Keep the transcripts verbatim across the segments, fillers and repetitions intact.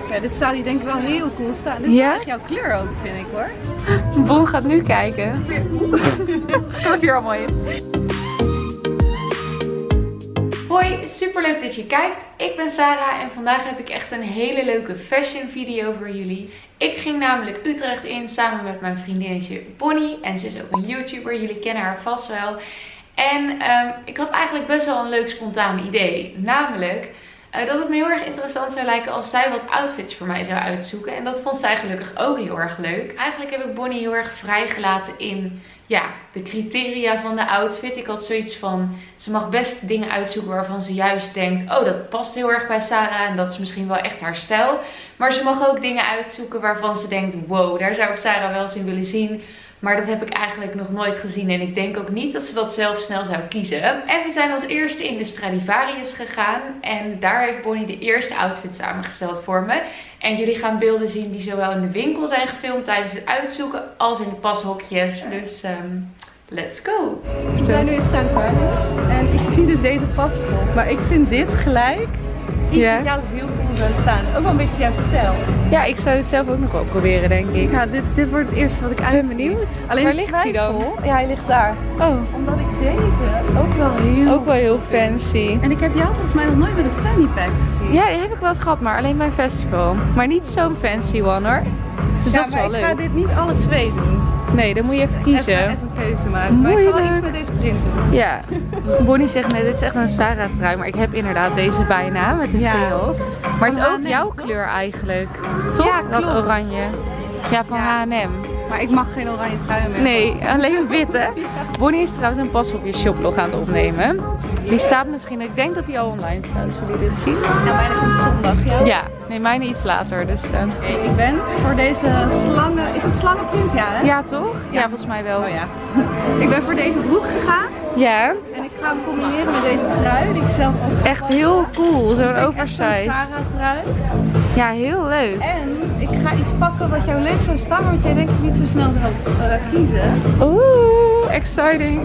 Ja, dit zou die denk ik wel heel cool staan. Dit is Ja? echt jouw kleur ook, vind ik hoor. Bon gaat nu kijken. Het stort hier allemaal in. Hoi, super leuk dat je kijkt. Ik ben Sarah en vandaag heb ik echt een hele leuke fashion video voor jullie. Ik ging namelijk Utrecht in samen met mijn vriendinnetje Bonnie. En ze is ook een YouTuber, jullie kennen haar vast wel. En um, ik had eigenlijk best wel een leuk spontaan idee. Namelijk uh, dat het me heel erg interessant zou lijken als zij wat outfits voor mij zou uitzoeken. En dat vond zij gelukkig ook heel erg leuk. Eigenlijk heb ik Bonnie heel erg vrijgelaten in ja, de criteria van de outfit. Ik had zoiets van, ze mag best dingen uitzoeken waarvan ze juist denkt, oh dat past heel erg bij Sarah en dat is misschien wel echt haar stijl. Maar ze mag ook dingen uitzoeken waarvan ze denkt, wow, daar zou ik Sarah wel eens in willen zien. Maar dat heb ik eigenlijk nog nooit gezien en ik denk ook niet dat ze dat zelf snel zou kiezen. En we zijn als eerste in de Stradivarius gegaan en daar heeft Bonnie de eerste outfit samengesteld voor me. En jullie gaan beelden zien die zowel in de winkel zijn gefilmd tijdens het uitzoeken als in de pashokjes. Dus um, let's go! We zijn nu in Stradivarius en ik zie dus deze paspoort. Maar ik vind dit gelijk iets Ja. wat jou heel cool zou staan. Ook wel een beetje jouw stijl. Ja, ik zou dit zelf ook nog wel proberen, denk ik. Ja, dit, dit wordt het eerste wat ik uit ben benieuwd. Alleen Waar ik ligt hij dan? twijfel- Ja, hij ligt daar. Oh, Omdat ik deze ook wel heel... ook wel heel fancy. En ik heb jou volgens mij nog nooit met een fanny pack gezien. Ja, die heb ik wel eens gehad, maar alleen bij een festival. Maar niet zo'n fancy one hoor. Dus Ja, dat is maar wel ik leuk. ga dit niet alle twee doen. Nee, dan moet je even kiezen. Even, even een keuze maken. Maar ik ga wel Moeilijk. iets met deze print doen. Ja, Bonnie zegt net, dit is echt een Sarah trui, maar ik heb inderdaad deze bijna met de Ja. veils. Maar het is Van ook H en M, jouw toch? kleur eigenlijk, toch? Ja, Dat klopt. oranje. Ja, van Ja. H en M. Maar ik mag geen oranje trui meer. Nee, alleen witte. Bonnie is trouwens een Pashokjes shoplog aan het opnemen. Die staat misschien, ik denk dat die al online staat, zullen jullie dit zien? Ja, mijne komt zondag. Ja. Ja, nee, mijne iets later. Dus, uh... Oké, ik ben voor deze slangen... Is het slangenprint? Ja, hè? Ja, toch? Ja, volgens mij wel. Oh ja. Ik ben voor deze broek gegaan. Ja, En ik ga hem combineren met deze trui. Die ik zelf ook echt heel cool, zo'n oversized. Sarah trui. Ja, heel leuk. En ik ga iets pakken wat jou leuk zou staan, maar wat jij denk ik niet zo snel erop uh, kiezen. Oeh, exciting.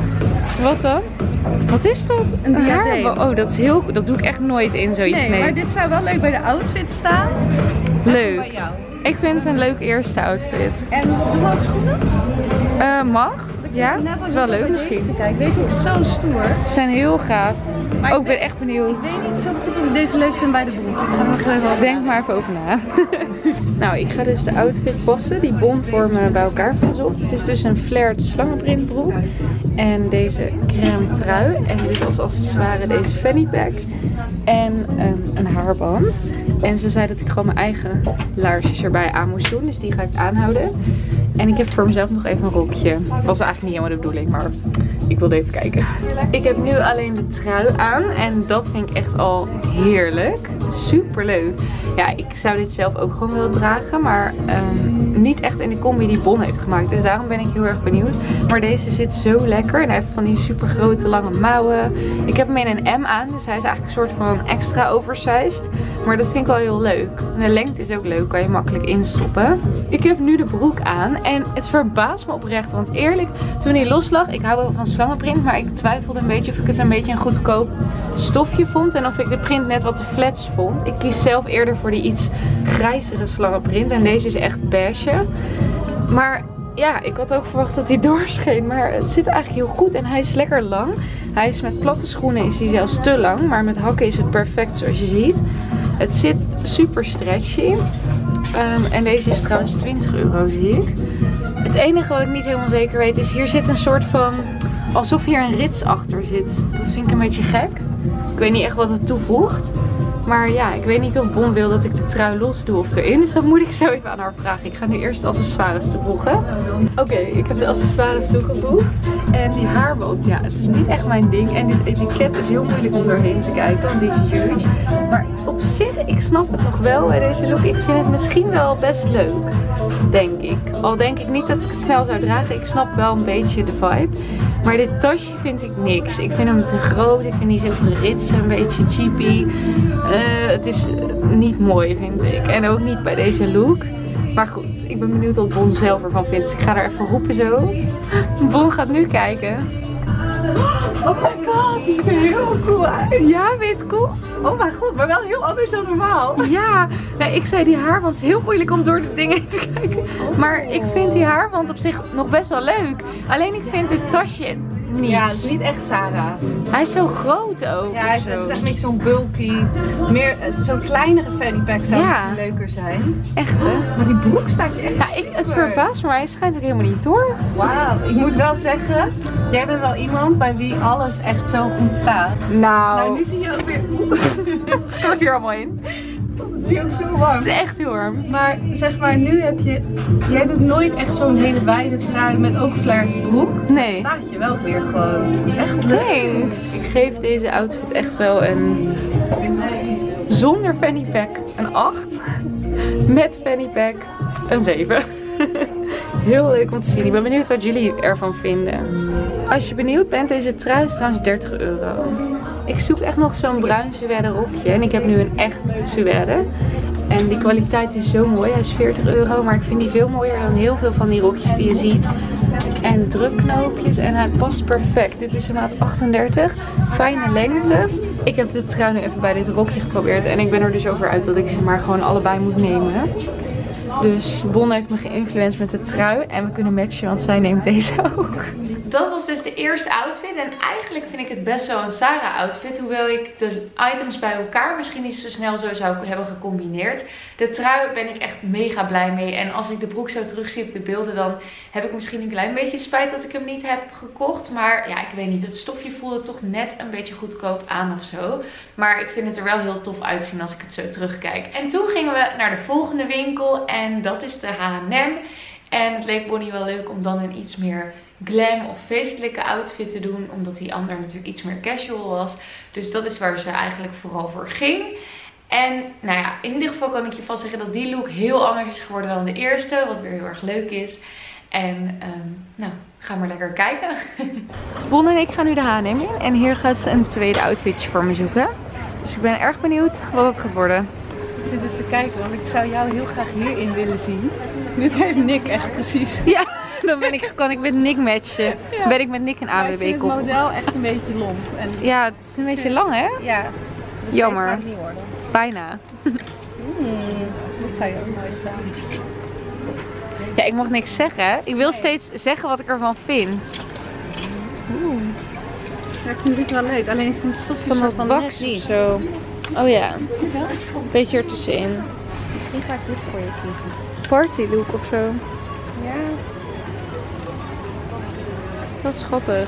Wat dan? Wat is dat? Een diadeem. haar- Oh, dat is heel, dat doe ik echt nooit in zoiets. Nee, Nee, maar dit zou wel leuk bij de outfit staan. En bij leuk. jou. Ik vind het een leuk eerste outfit. En doen we ook schoenen? Uh, mag? Ja, Net dat als is wel ik leuk bij misschien. Deze, kijk, deze vind ik zo stoer. Ze zijn heel gaaf. Maar Oh, ik ik ben weet- echt benieuwd. Ik weet niet zo goed of ik deze leuk vind bij de broek. Ik ga er nog even over Denk maar even over na. Nou, ik ga dus de outfit passen die Bon voor me bij elkaar heeft gezocht. Het is dus een flared slangenprintbroek. En deze crème trui. En dus als accessoire deze fanny pack. En um, een haarband. En ze zei dat ik gewoon mijn eigen laarsjes erbij aan moest doen. Dus die ga ik aanhouden. En ik heb voor mezelf nog even een rokje. Was eigenlijk niet helemaal de bedoeling, maar ik wilde even kijken. Ik heb nu alleen de trui aan. En dat vind ik echt al heerlijk. Super leuk. Ja, ik zou dit zelf ook gewoon willen dragen. Maar um, niet echt in de combi die Bon heeft gemaakt. Dus daarom ben ik heel erg benieuwd. Maar deze zit zo lekker. En hij heeft van die super grote lange mouwen. Ik heb hem in een M aan. Dus hij is eigenlijk een soort van extra oversized. Maar dat vind ik wel heel leuk. En de lengte is ook leuk. Kan je makkelijk instoppen. Ik heb nu de broek aan. En het verbaast me oprecht. Want eerlijk, toen hij loslag. Ik hou wel van slangenprint. Maar ik twijfelde een beetje of ik het een beetje een goedkoop stofje vond. En of ik de print net wat te flats vond. Ik kies zelf eerder voor die iets grijzere slangenprint. En deze is echt beige. Maar ja, ik had ook verwacht dat hij doorscheen. Maar het zit eigenlijk heel goed. En hij is lekker lang. Hij is met platte schoenen is hij zelfs te lang. Maar met hakken is het perfect zoals je ziet. Het zit super stretchy. Um, en deze is trouwens twintig euro zie ik. Het enige wat ik niet helemaal zeker weet is hier zit een soort van... alsof hier een rits achter zit. Dat vind ik een beetje gek. Ik weet niet echt wat het toevoegt. Maar ja, ik weet niet of Bon wil dat ik de trui los doe of erin. Dus dat moet ik zo even aan haar vragen. Ik ga nu eerst de accessoires toevoegen. Oké, okay, ik heb de accessoires toegevoegd. En die haarband, ja, het is niet echt mijn ding. En dit etiket is heel moeilijk om doorheen te kijken, want die is huge. Maar op zich, ik snap het nog wel bij deze look. Ik vind het misschien wel best leuk, denk ik. Al denk ik niet dat ik het snel zou dragen. Ik snap wel een beetje de vibe. Maar dit tasje vind ik niks. Ik vind hem te groot. Ik vind niet zoveel ritsen. Een beetje cheapy. Uh, het is niet mooi, vind ik. En ook niet bij deze look. Maar goed, ik ben benieuwd wat Bon zelf ervan vindt. Dus ik ga er even roepen zo. Bon gaat nu kijken. Oh my god, die ziet er heel cool uit. Ja, vind je het cool? Oh mijn god, maar wel heel anders dan normaal. Ja, nee, ik zei die haarband is heel moeilijk om door de dingen heen te kijken. Maar ik vind die haarband op zich nog best wel leuk. Alleen ik vind dit tasje niet. Ja, het is niet echt Sarah. Hij is zo groot ook. Ja, het is echt een beetje zo'n bulky. Meer zo'n kleinere fanny pack zou Ja. misschien leuker zijn. Echt hè? Maar die broek staat je echt Ja, ik, het super. verbaast me, maar hij schijnt ook helemaal niet door. Wauw, ik moet wel zeggen, jij bent wel iemand bij wie alles echt zo goed staat. Nou, Nou, nu zie je ook weer... het stort hier allemaal in. Het is hier ook zo warm. Het is echt heel warm. Maar zeg maar, nu heb je... Jij doet nooit echt zo'n hele wijde trui met ook flared broek. Nee. Dan staat je wel weer gewoon echt leuk. Thanks. Ik geef deze outfit echt wel een... Zonder fanny pack een acht. Met fanny pack een zeven. Heel leuk om te zien. Ik ben benieuwd wat jullie ervan vinden. Als je benieuwd bent, deze trui is trouwens dertig euro. Ik zoek echt nog zo'n bruin suède rokje. En ik heb nu een echt suède. En die kwaliteit is zo mooi. Hij is veertig euro. Maar ik vind die veel mooier dan heel veel van die rokjes die je ziet. En drukknoopjes. En hij past perfect. Dit is een maat achtendertig. Fijne lengte. Ik heb de trui nu even bij dit rokje geprobeerd. En ik ben er dus over uit dat ik ze maar gewoon allebei moet nemen. Dus Bon heeft me geïnfluenced met de trui. En we kunnen matchen, want zij neemt deze ook. Dat was dus de eerste outfit. En eigenlijk vind ik het best wel een Sarah outfit. Hoewel ik de items bij elkaar misschien niet zo snel zo zou hebben gecombineerd. De trui ben ik echt mega blij mee. En als ik de broek zo terugzie op de beelden, dan heb ik misschien een klein beetje spijt dat ik hem niet heb gekocht. Maar ja, ik weet niet. Het stofje voelde toch net een beetje goedkoop aan of zo. Maar ik vind het er wel heel tof uitzien als ik het zo terugkijk. En toen gingen we naar de volgende winkel. En dat is de H en M. En het leek Bonnie wel leuk om dan een iets meer glam of feestelijke outfit te doen. Omdat die ander natuurlijk iets meer casual was. Dus dat is waar ze eigenlijk vooral voor ging. En nou ja, in ieder geval kan ik je vast zeggen dat die look heel anders is geworden dan de eerste. Wat weer heel erg leuk is. En um, nou, ga maar lekker kijken. Bon en ik gaan nu de H en M in. En hier gaat ze een tweede outfitje voor me zoeken. Dus ik ben erg benieuwd wat het gaat worden. Ik zit dus te kijken, want ik zou jou heel graag hierin willen zien. Dit heeft Nick echt precies. Ja, dan ben ik, kan ik met Nick matchen. Ja. Ben ik met Nick een A W Ik B vind het koppel. model echt een beetje lomp. En Ja, het is een beetje lang hè? ja, dus Jammer. deze gaat het niet worden. Bijna. Hmm, dat zou je ook mooi staan. Ja, ik mag niks zeggen. Ik wil steeds zeggen wat ik ervan vind. Oeh. Ja, ik vind dit wel leuk. Alleen ik vind het stofje Van soort dat van wax net of niet. zo. Oh ja, beetje ertussenin. Misschien ga ik dit voor je kiezen. Party look of zo. Ja. Dat is schattig.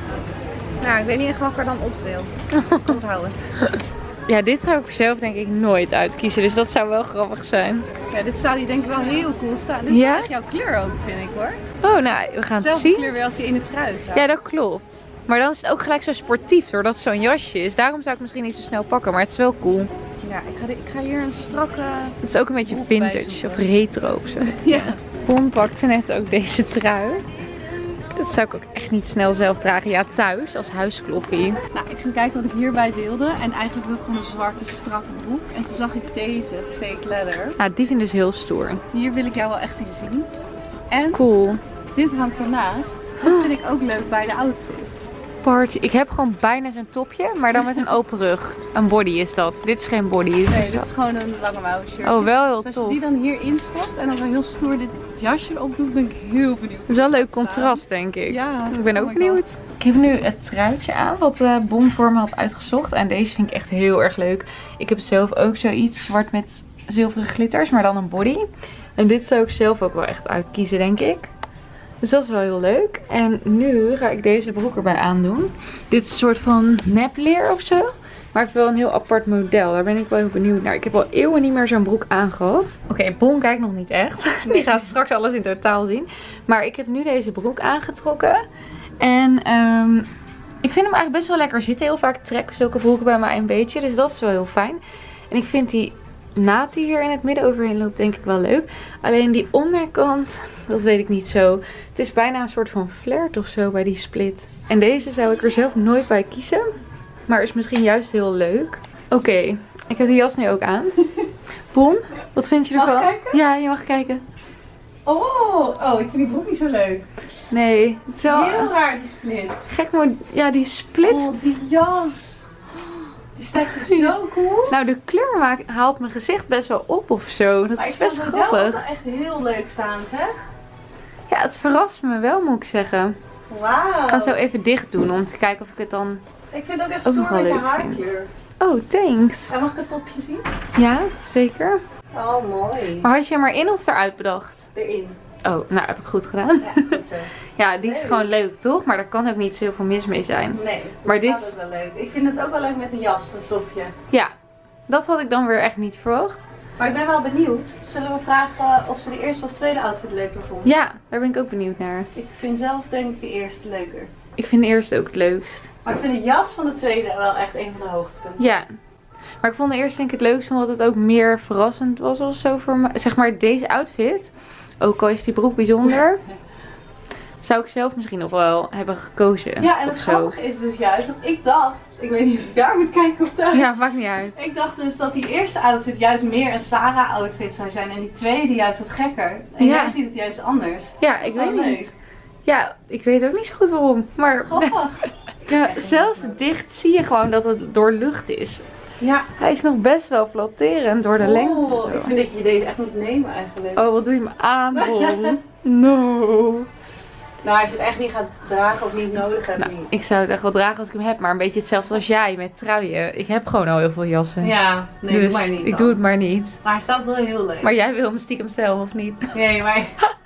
Nou, ik weet niet echt wat ik er dan op wil. Onthoud het. Ja, dit zou ik zelf denk ik nooit uitkiezen. Dus dat zou wel grappig zijn. Ja, dit zou die denk ik wel heel cool staan. Dit is Ja? wel echt jouw kleur ook, vind ik hoor. Oh, nou, we gaan het Zelfde zien. kleur weer als die in de trui trouwens. Ja, dat klopt. Maar dan is het ook gelijk zo sportief, doordat het zo'n jasje is. Daarom zou ik misschien niet zo snel pakken, maar het is wel cool. Ja, ik ga, de- ik ga hier een strakke... Het is ook een beetje Broek bij vintage zoeken. of retro of zo. Ja. Bon pakte net ook deze trui. Dat zou ik ook echt niet snel zelf dragen. Ja, thuis als huiskloffie. Nou, ik ging kijken wat ik hierbij deelde. En eigenlijk wil ik gewoon een zwarte strakke broek. En toen zag ik deze, fake leather. Nou, die vind ik dus heel stoer. Hier wil ik jou wel echt in zien. En Cool. dit hangt ernaast. Dat vind ik ook leuk bij de outfit. Party. Ik heb gewoon bijna zo'n topje, maar dan met een open rug. Een body is dat. Dit is geen body. Dit Nee, is dit is gewoon een lange mouwen shirt. Oh, wel heel Dus als je tof. die dan hierin stopt en dan zo heel stoer dit jasje erop doet, ben ik heel benieuwd. Het is wel een leuk contrast, denk ik. Ja, Ik ben oh ook my benieuwd. Ik heb nu het truitje aan wat uh, Bon voor me had uitgezocht. En deze vind ik echt heel erg leuk. Ik heb zelf ook zoiets zwart met zilveren glitters, maar dan een body. En dit zou ik zelf ook wel echt uitkiezen, denk ik. Dus dat is wel heel leuk. En nu ga ik deze broek erbij aandoen. Dit is een soort van nepleer of zo. Maar heeft wel een heel apart model. Daar ben ik wel heel benieuwd naar. Ik heb al eeuwen niet meer zo'n broek aangehad. Oké, okay, Bon kijkt nog niet echt. Die gaat straks alles in totaal zien. Maar ik heb nu deze broek aangetrokken. En um, ik vind hem eigenlijk best wel lekker zitten. Heel vaak trekken zulke broeken bij mij een beetje. Dus dat is wel heel fijn. En ik vind die naad die hier in het midden overheen loopt denk ik wel leuk. Alleen die onderkant, dat weet ik niet zo. Het is bijna een soort van flirt of zo bij die split. En deze zou ik er zelf nooit bij kiezen. Maar is misschien juist heel leuk. Oké, okay, ik heb de jas nu ook aan. Bon, wat vind je ervan? Mag ik kijken? Ja, je mag kijken. Oh, oh, ik vind die broek niet zo leuk. Nee, het is wel Heel raar die split. gek maar ja, die split. Oh, die jas. Die staat je zo cool. Nou, de kleur maakt, haalt mijn gezicht best wel op of zo. Dat Maar is ik best vond het wel grappig. echt heel leuk staan, zeg. Ja, het verrast me wel, moet ik zeggen. Wauw. Ik ga zo even dicht doen om te kijken of ik het dan... Ik vind het ook echt ook stoer nog wel met je leuk haarkleur. Oh, thanks. En mag ik het topje zien? Ja, zeker. Oh, mooi. Maar had je hem maar in of eruit bedacht? Erin. Oh, nou heb ik goed gedaan. Ja, goed zo. Ja, die is Leuk. gewoon leuk, toch? Maar daar kan ook niet zoveel mis mee zijn. Nee, dat Maar dit- staat ook wel leuk. Ik vind het ook wel leuk met een jas, dat topje. Ja, dat had ik dan weer echt niet verwacht. Maar ik ben wel benieuwd. Zullen we vragen of ze de eerste of tweede outfit leuker vond? Ja, daar ben ik ook benieuwd naar. Ik vind zelf denk ik de eerste leuker. Ik vind de eerste ook het leukst. Maar ik vind de jas van de tweede wel echt een van de hoogtepunten. Ja. Maar ik vond de eerste denk ik het leukst omdat het ook meer verrassend was of zo voor me. Zeg maar deze outfit, ook al is die broek bijzonder, zou ik zelf misschien nog wel hebben gekozen. Ja, en of het zo. grappige is dus juist dat ik dacht, ik weet niet of ik daar moet kijken of thuis. Ja, maakt niet uit. Ik dacht dus dat die eerste outfit juist meer een Sarah outfit zou zijn en die tweede juist wat gekker. En Ja. jij ziet het juist anders. Ja, ik is wel weet leuk. niet. Ja, ik weet ook niet zo goed waarom. Maar Grappig. ja, zelfs dicht zie je gewoon dat het door lucht is. Ja. Hij is nog best wel flatterend door de lengte. Oh, Zo. ik vind dat je deze echt moet nemen eigenlijk. Oh, wat doe je me aan, Bol? No. Nou, als je het echt niet gaat dragen of niet nodig hebt, Nou, niet. ik zou het echt wel dragen als ik hem heb, maar een beetje hetzelfde als jij met truien. Ik heb gewoon al heel veel jassen. Ja, nee, dus doe maar niet ik dan. doe het maar niet. Maar hij staat wel heel leuk. Maar jij wil hem stiekem zelf, of niet? Nee, maar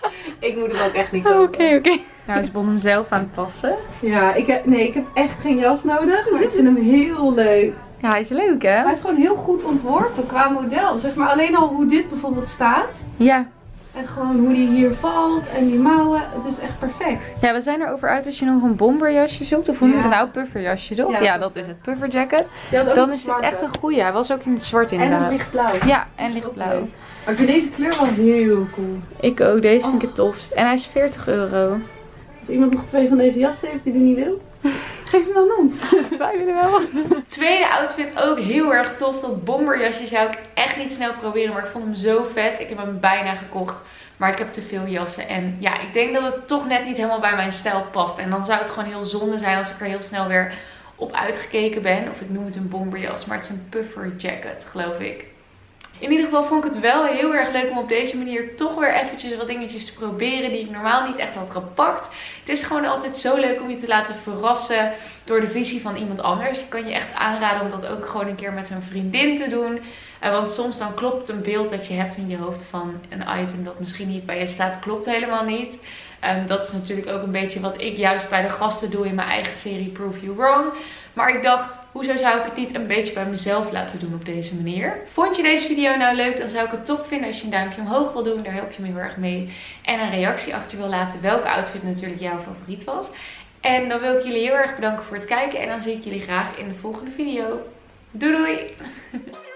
ik moet hem ook echt niet Oh, kopen. Oké, oké. Nou is Bon hem zelf aan het passen. Ja, ik heb, nee, ik heb echt geen jas nodig, maar ik vind hem heel leuk. Ja, hij is leuk, hè? Hij is gewoon heel goed ontworpen qua model. Zeg maar alleen al hoe dit bijvoorbeeld staat. Ja. En gewoon hoe die hier valt en die mouwen. Het is echt perfect. Ja, we zijn erover uit als je nog een bomberjasje zoekt. Of hoe noem je Ja. het nou? Pufferjasje, toch? Ja, Ja, dat is het. Pufferjacket. Je had ook Dan een is dit zwarte. echt een goeie. Hij was ook in het zwart En inderdaad. een lichtblauw. Ja, en Dat is ook lichtblauw. leuk. Maar ik vind deze kleur wel heel cool. Ik ook. Deze vind ik Oh. het tofst. En hij is veertig euro. Als iemand nog twee van deze jassen heeft die die niet wil, geef hem aan ons. Wij willen wel. Tweede outfit ook heel erg tof. Dat bomberjasje zou ik echt niet snel proberen. Maar ik vond hem zo vet. Ik heb hem bijna gekocht. Maar ik heb te veel jassen. En ja, ik denk dat het toch net niet helemaal bij mijn stijl past. En dan zou het gewoon heel zonde zijn als ik er heel snel weer op uitgekeken ben. Of ik noem het een bomberjas. Maar het is een puffer jacket, geloof ik. In ieder geval vond ik het wel heel erg leuk om op deze manier toch weer eventjes wat dingetjes te proberen die ik normaal niet echt had gepakt. Het is gewoon altijd zo leuk om je te laten verrassen door de visie van iemand anders. Ik kan je echt aanraden om dat ook gewoon een keer met een vriendin te doen. Uh, want soms dan klopt een beeld dat je hebt in je hoofd van een item dat misschien niet bij je staat, klopt helemaal niet. Um, dat is natuurlijk ook een beetje wat ik juist bij de gasten doe in mijn eigen serie Prove You Wrong. Maar ik dacht, hoezo zou ik het niet een beetje bij mezelf laten doen op deze manier? Vond je deze video nou leuk? Dan zou ik het top vinden als je een duimpje omhoog wil doen. Daar help je me heel erg mee. En een reactie achter wil laten welke outfit natuurlijk jouw favoriet was. En dan wil ik jullie heel erg bedanken voor het kijken. En dan zie ik jullie graag in de volgende video. Doei doei!